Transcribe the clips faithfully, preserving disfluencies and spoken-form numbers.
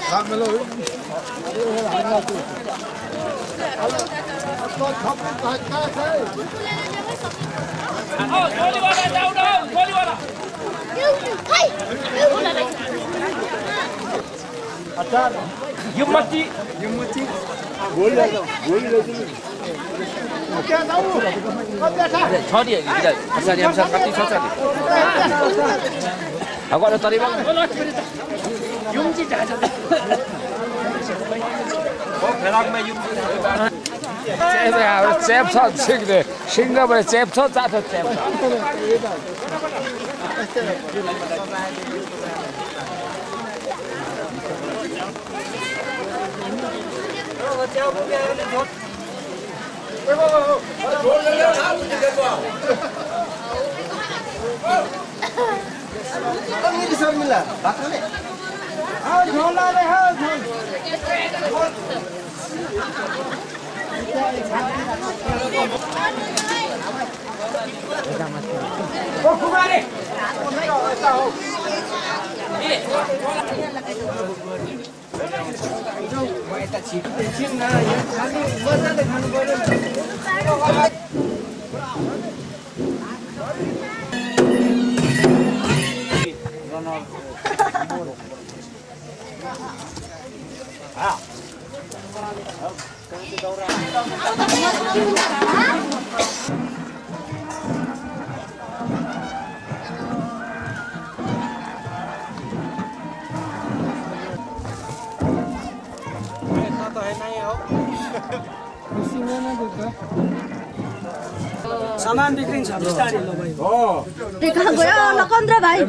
Khamlalung. You mati, you mati. Boleh, boleh lagi. क्या जाऊँ? कब बैठा? छोड़ी है इधर, ऐसा नहीं हम सब कटी छोड़ सकते। अब वाला तारीफ है। यूं जी जा जा। वो फेराक में यूं जी। चेप यार, चेप साथ सीख दे। शिंगा में चेप साथ साथ चेप साथ। ini bisa milah, bakal ni. Ah, jola deh, ah, jol. Oh, Kumar ni. Ini. Kita cip, cip na, ya. Kali mana deh kan boleh. सामान बिग्रिन्छ बिस्तारै ल भाइ हो के कहाँ गयो लकन्द्र भाइ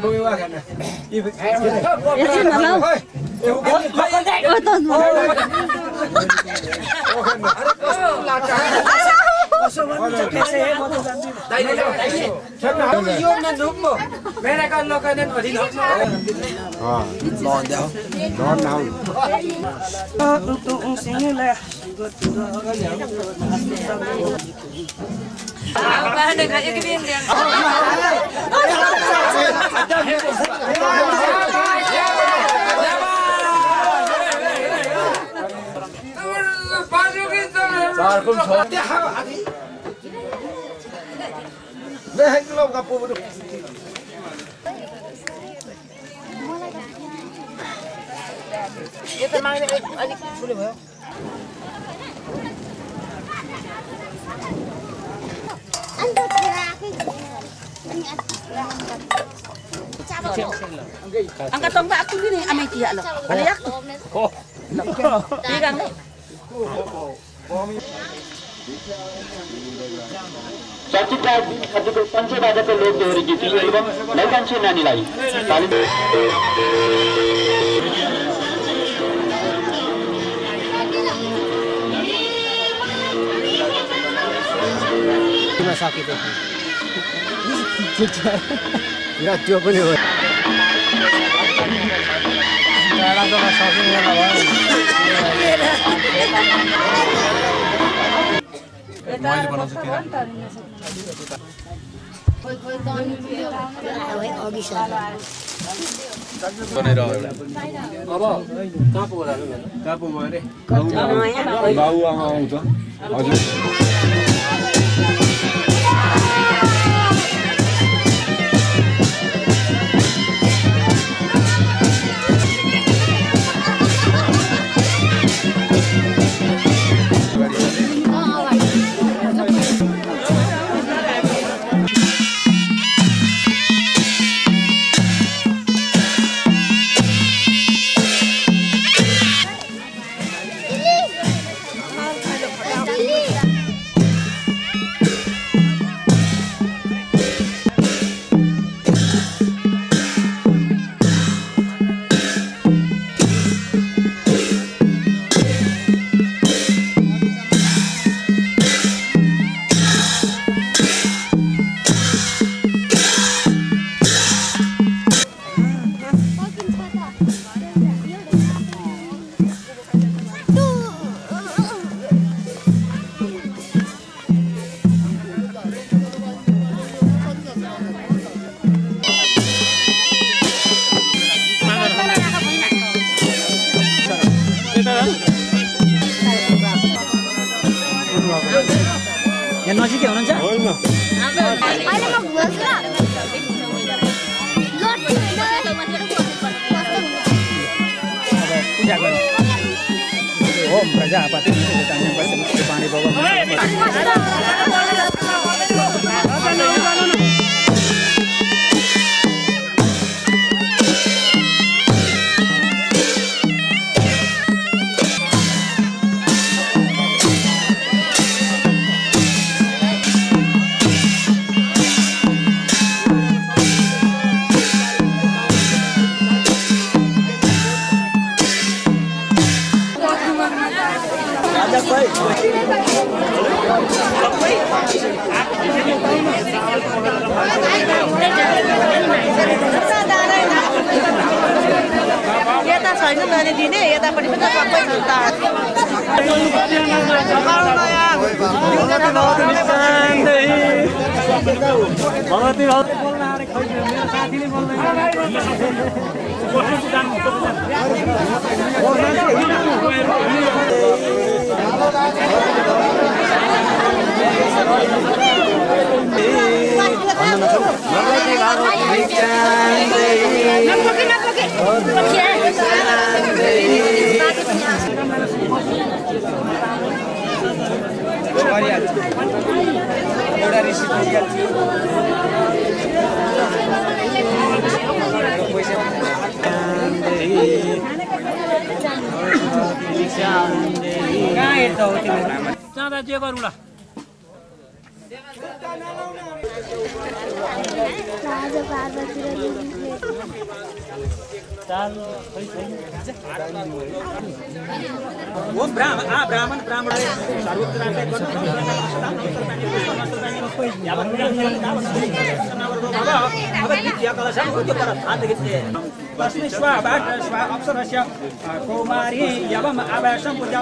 एकछिन न ल कसो भन्नु कैसे हे म त जान्दिन दाइले दाइले यो न नुक्मो मेरा का लोकने भरि न अ लौन देऊ लौन नाउ तु तु सिंगले बाहर खा एक दिन ले चार कुम छ ले हेलो का पुरो यो त माग्ने अलिक ठुलो भयो angkat tombak aku ni amai dia lo balik aku oh pegang ni चर्चित राज्यको पञ्चबाजाको लोक दोहोरी गीत एवं लैकान्छे नानीलाई तालिम सकेको या त्यो पनि हो डाँडामा सकिँदैन भयो मैले बनाउँछु के बनाइरह अब कहाँ पो होला कहाँ पो भयो रे बाउ आमा आउँछ हजुर यहाँ नजिकै हुनुहुन्छ पूजा गर्नु ओम प्रजापति पानी यता छैन मैले दिने यतापट्टि पनि सबै छ जाँदा जे गरौँला ओम ब्राह्मण आ ब्राह्मण ब्राह्मण कुमारी यवम आवेशम पूजा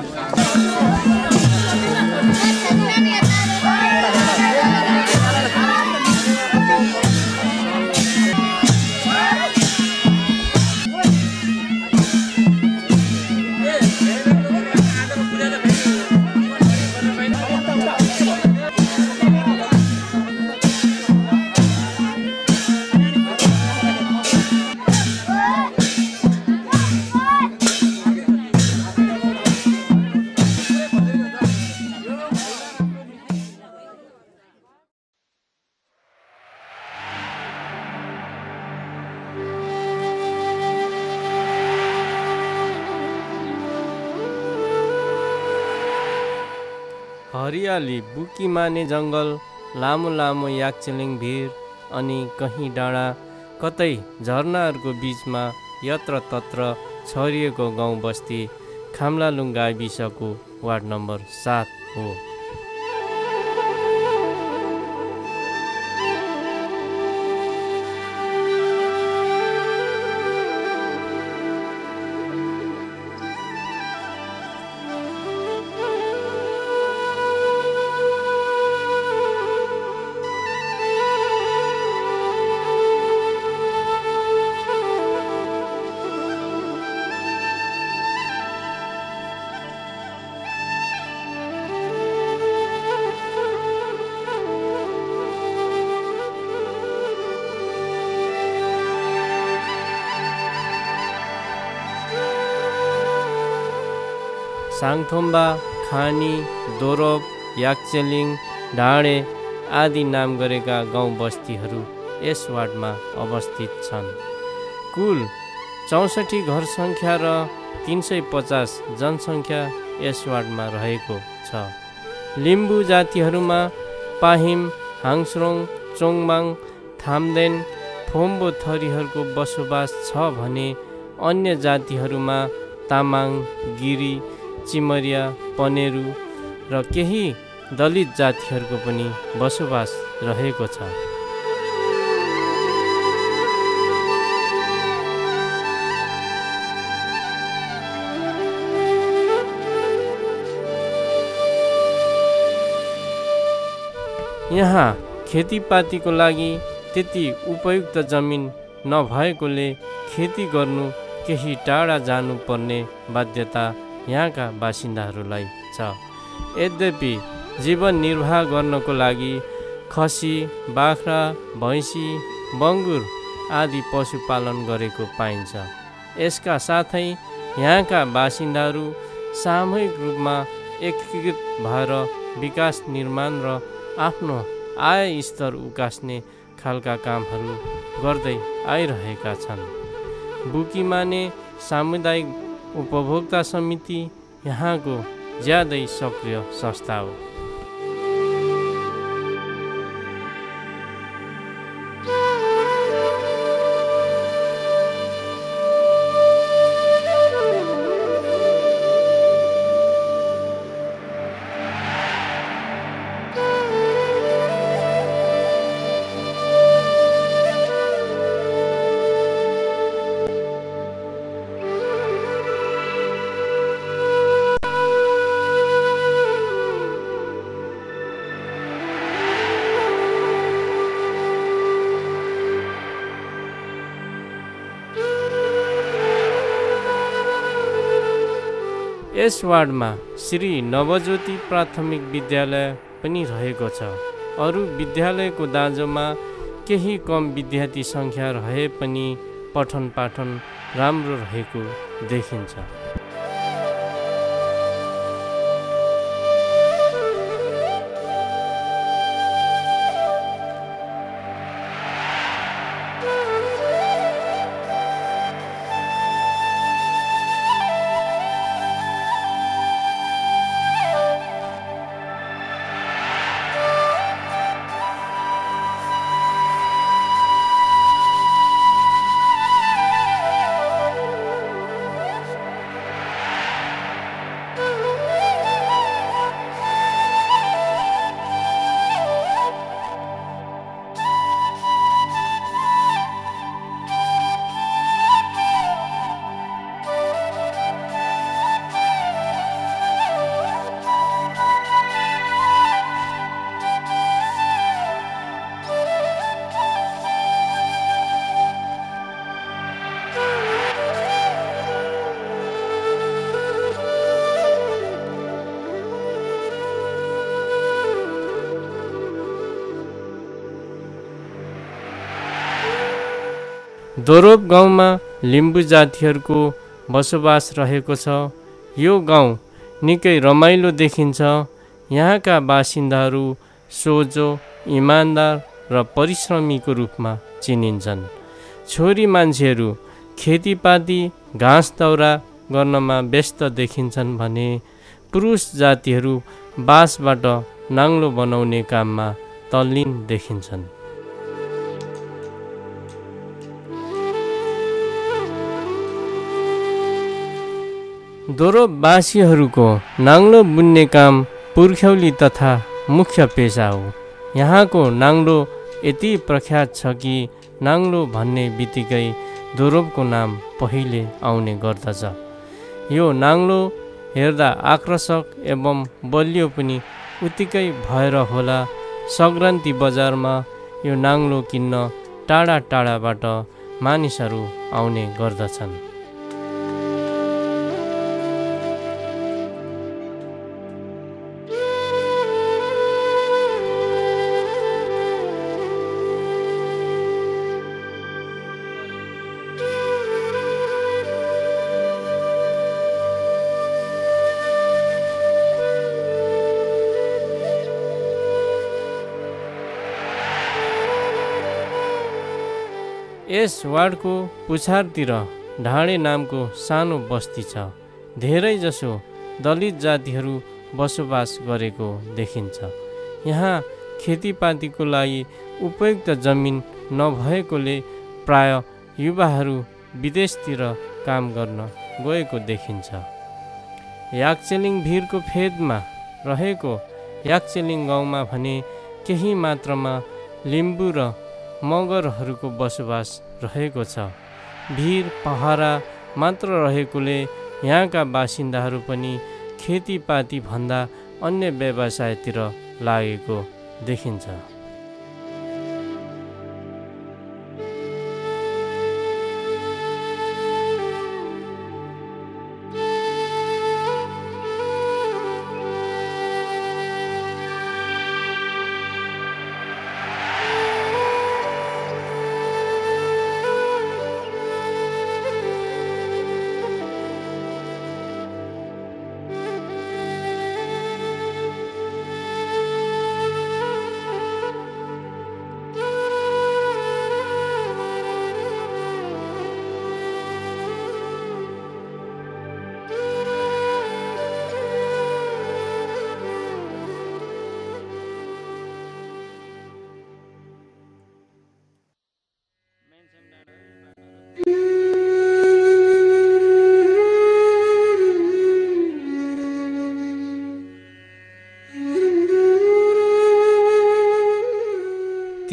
हरियाली बुकी माने जङ्गल, लामो लामो याक्चेलिङ भिर अनि कहीँ डाँडा कतै झरनाहरूको बीचमा यत्र तत्र छरिएको गाउँ बस्ती खाम्लालुङ गाविसको वार्ड नम्बर सात हो। साङथोम्बा, खानी, दोरोप, याक्चेलिङ, ढाँडे आदि नाम गरेका गाउँ बस्तीहरू यस वार्डमा अवस्थित छन्। कुल चौसठी घर सङ्ख्या र तीन सय पचास जनसङ्ख्या यस वार्डमा रहेको छ। लिम्बू जातिहरूमा पाहिम, हाङस्रोङ, चोङमाङ, थाम्देन, फोम्बो थरीहरूको बसोबास छ भने अन्य जातिहरूमा तामाङ, गिरी, चिमरिया, पनेरू र केही दलित जातिहरूको पनि बसोबास रहेको छ। यहाँ खेतीपातीको लागि त्यति उपयुक्त जमिन नभएकोले खेती गर्नु केही टाढा जानुपर्ने बाध्यता यहाँका बासिन्दाहरूलाई छ। यद्यपि जीवन निर्वाह गर्नको लागि खसी, बाख्रा, भैँसी, बङ्गुर आदि पशुपालन गरेको पाइन्छ। यसका साथै यहाँका बासिन्दाहरू सामूहिक रूपमा एकीकृत भएर विकास निर्माण र आफ्नो आय स्तर उकास्ने खालका कामहरू गर्दै आइरहेका छन्। बुकिमाने सामुदायिक उपभोक्ता समिति यहाँको ज्यादै सक्रिय संस्था हो। यस वार्डमा श्री नवज्योति प्राथमिक विद्यालय पनि रहेको छ। अरू विद्यालयको दाँजोमा केही कम विद्यार्थी सङ्ख्या रहे पनि पठन पाठन राम्रो रहेको देखिन्छ। दोरोप गाउँमा लिम्बू जातिहरूको बसोबास रहेको छ। यो गाउँ निकै रमाइलो देखिन्छ। यहाँका बासिन्दाहरू सोझो, इमान्दार र परिश्रमीको रूपमा चिनिन्छन्। छोरी मान्छेहरू खेतीपाती, घाँस दाउरा गर्नमा व्यस्त देखिन्छन् भने पुरुष जातिहरू बाँसबाट नाङ्लो बनाउने काममा तल्लीन देखिन्छन्। दोरोपवासीहरूको नाङ्लो बुन्ने काम पुर्ख्यौली तथा मुख्य पेसा हो। यहाँको नाङ्लो यति प्रख्यात छ कि नाङ्लो भन्ने बित्तिकै दोरोपको नाम पहिले आउने गर्दछ। यो नाङ्लो हेर्दा आकर्षक एवं बलियो पनि उत्तिकै भएर होला सङ्क्रान्ति बजारमा यो नाङ्लो किन्न टाढा टाढाबाट मानिसहरू आउने गर्दछन्। यस वार्डको पुछारतिर ढाँडे नामको सानो बस्ती छ। धेरैजसो दलित जातिहरू बसोबास गरेको देखिन्छ। यहाँ खेतीपातीको लागि उपयुक्त जमिन नभएकोले प्राय युवाहरू विदेशतिर काम गर्न गएको देखिन्छ। याक्चेलिङ भिरको फेदमा रहेको याक्चेलिङ गाउँमा भने केही मात्रामा लिम्बू र मगरहरूको बसोबास रहेको छ। भिर पहरा मात्र रहेकोले यहाँका बासिन्दाहरू पनि खेतीपाती भन्दा अन्य व्यवसायतिर लागेको देखिन्छ।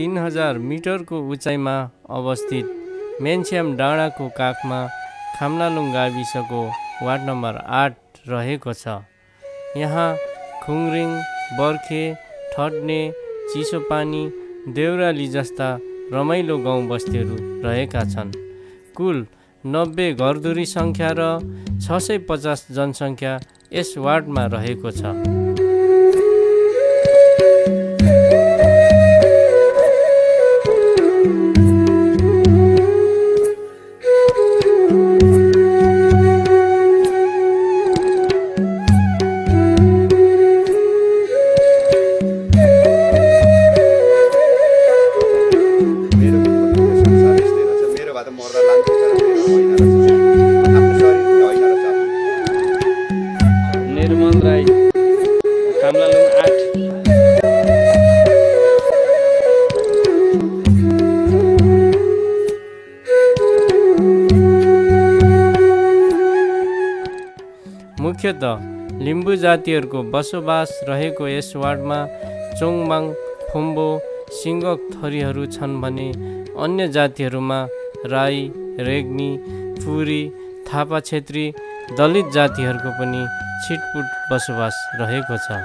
तीन हजार मिटरको उचाइमा अवस्थित मेन्स्याम डाँडाको काखमा खाम्लालुङ गाविसको वार्ड नम्बर आठ रहेको छ। यहाँ खुङरिङ, बर्खे, ठड्ने, चिसोपानी, देउराली जस्ता रमाइलो गाउँ बस्तीहरू रहेका छन्। कुल नब्बे घरधुरी सङ्ख्या र छ सय पचास जनसङ्ख्या यस वार्डमा रहेको छ। मुख्यतः लिम्बू जातिहरूको बसोबास रहेको यस वार्डमा चोङमाङ, फुम्बो, सिङ्गक थरीहरू छन् भने अन्य जातिहरूमा राई, रेग्मी, पुरी, थापा छेत्री, दलित जातिहरूको पनि छिटपुट बसोबास रहेको छ।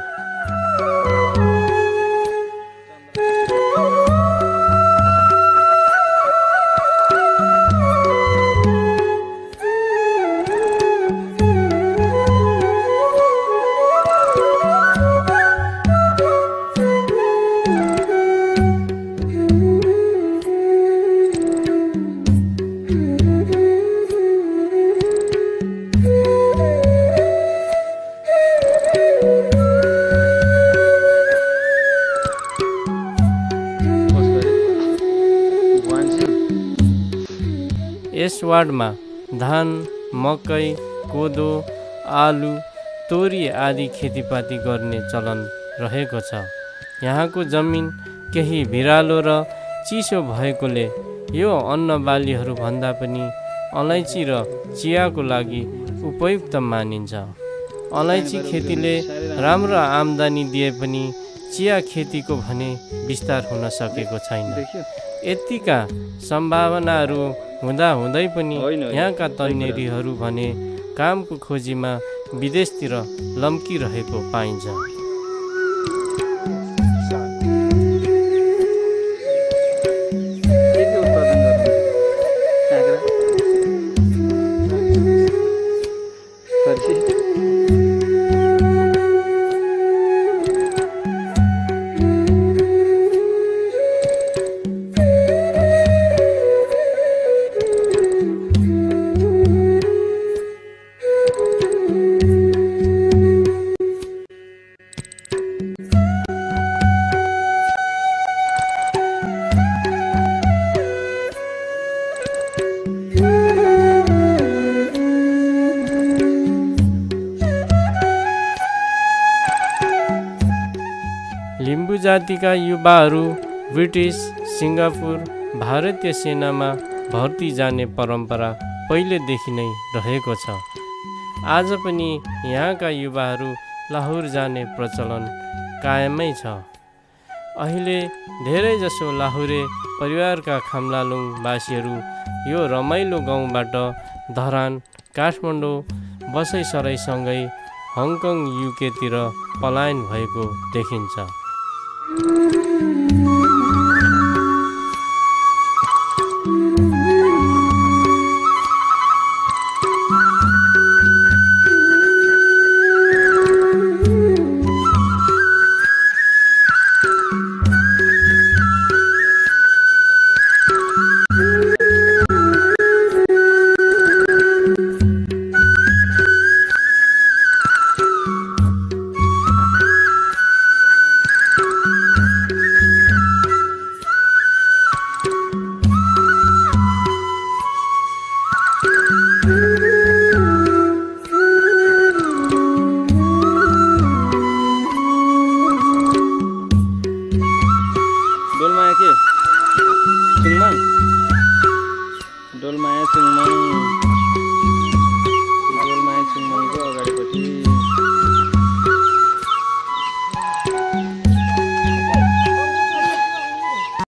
यस वार्डमा धान, मकै, कोदो, आलु, तोरी आदि खेतीपाती गर्ने चलन रहेको छ। यहाँको जमिन केही भिरालो र चिसो भएकोले यो अन्न बालीहरू भन्दा पनि अलैँची र चियाको लागि उपयुक्त मानिन्छ। अलैँची खेतीले राम्रो आम्दानी दिए पनि चिया खेतीको भने विस्तार हुन सकेको छैन। यतिका सम्भावनाहरू हुँदा हुँदै पनि यहाँका तन्नेरीहरू भने कामको खोजीमा विदेशतिर लम्किरहेको पाइन्छ। लिम्बू जातिका युवाहरू ब्रिटिस, सिङ्गापुर, भारतीय सेनामा भर्ती जाने परम्परा पहिलेदेखि नै रहेको छ। आज पनि यहाँका युवाहरू लाहोर जाने प्रचलन कायमै छ। अहिले धेरैजसो लाहुरे परिवारका खम्लालुङवासीहरू यो रमाइलो गाउँबाट धरान, काठमाडौँ, बसैसराईसँगै हङकङ, युकेतिर पलायन भएको देखिन्छ।